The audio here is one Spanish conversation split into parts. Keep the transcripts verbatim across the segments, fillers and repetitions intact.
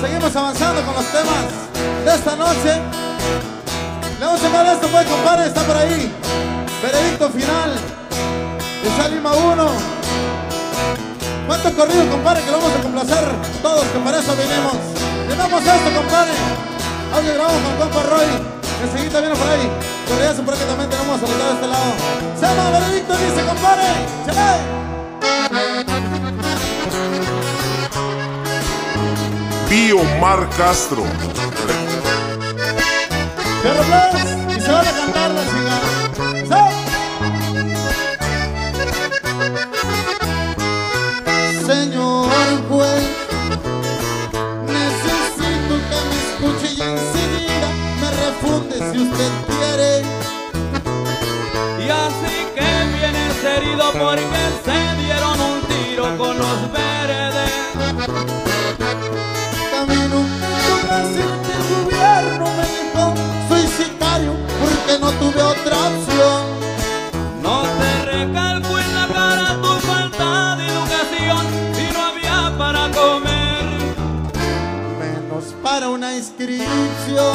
seguimos avanzando con los temas de esta noche. Le vamos a llamar esto, pues, compadre, está por ahí. Veredicto final. Está Lima uno. ¿Cuántos corridos, compadre, que lo vamos a complacer todos, que para eso vinimos? Llenamos esto, compadre. Audio grabamos con compa Roy. Enseguida viene por ahí. Corridazo por aquí también tenemos a de este lado. Se llama Veredicto, dice, compadre. ¡Chale! Pío Mar Castro. Pero pues, y se van a cantar la chingada. ¡Sí! Señor juez, necesito que me escuche y enseguida me refunde si usted quiere. Y así que vienes herido porque se dieron un tiro con los verdes. Camino tu presidente del gobierno me dijo, soy sicario porque no tuve otra opción. No te recalco en la cara tu falta de educación si no había para comer, Menos para una inscripción.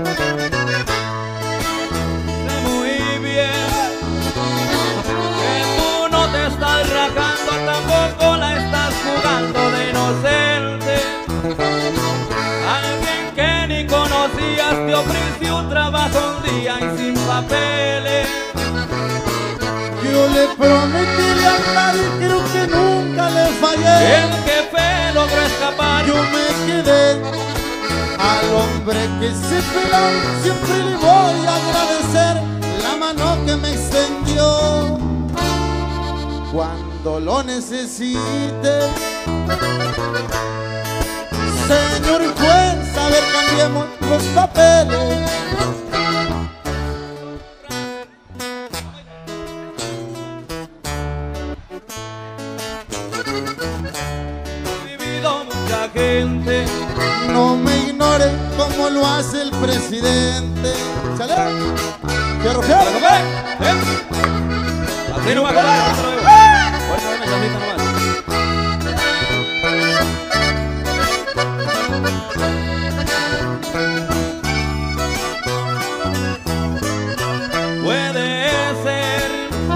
Sé muy bien que tú no te estás rajando, tampoco la estás jugando de inocente. Alguien que ni conocías te ofreció un trabajo un día y sin papeles. Yo le prometí lealtad y creo que nunca le fallé. El jefe logró escapar. Yo me quedé al hombre que se peló. Siempre le voy a agradecer la mano que me extendió cuando lo necesite. Señor juez, a ver, cambiemos los papeles. Vivido mucha gente, No me ignore como lo hace el presidente. ¿Sale? ¡Fierro, fierro! así nomás, con la otra vez. Ahorita dame chambita nomás. Puede ser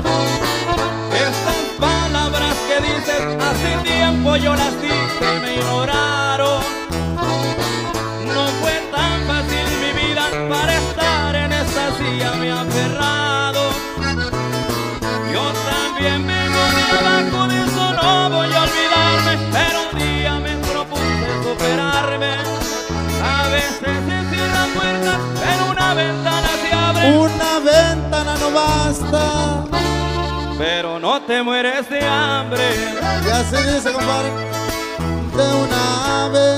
estas palabras que dices hace tiempo yo las dije y me ignoraron. No fue tan fácil mi vida para estar en esta silla me he aferrado. Yo también me morí abajo de eso, no voy a olvidarme, pero un día me propuse superarme. A veces se cierran puertas, pero una ventana se abre. Una ventana no basta. Pero no te mueres de hambre. Ya se dice, compadre, de una vez.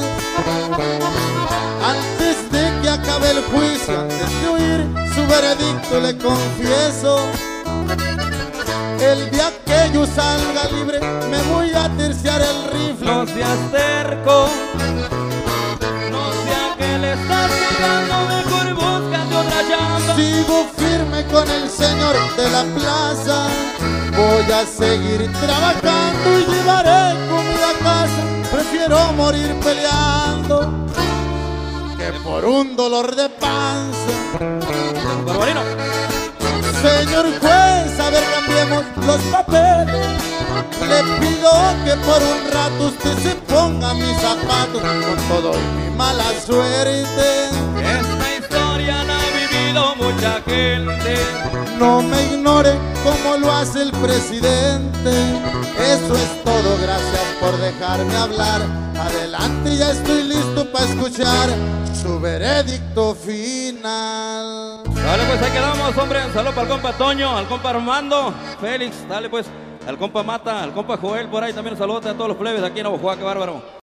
Antes de que acabe el juicio, antes de oír su veredicto, le confieso, el día que yo salga libre, me voy a terciar el rifle. No seas terco, no sea que le estás pegando, mejor búscate otra llama. Sigo firme con el señor de la plaza. Voy a seguir trabajando y llevaré comida a casa. Prefiero morir peleando que por un dolor de panza. Barbarino. Señor juez, a ver, cambiemos los papeles. Le pido que por un rato usted se ponga mis zapatos con todo y mi mala suerte. Esta historia la ha vivido mucha gente. No me ignore como lo hace el presidente. Eso es todo, gracias por dejarme hablar. Adelante, ya estoy listo para escuchar su veredicto final. Dale pues, ahí quedamos, hombre. Un saludo para el compa Toño, al compa Armando, Félix, dale pues, al compa Mata, al compa Joel, por ahí también un saludo a todos los plebes aquí en Oaxaca, qué bárbaro.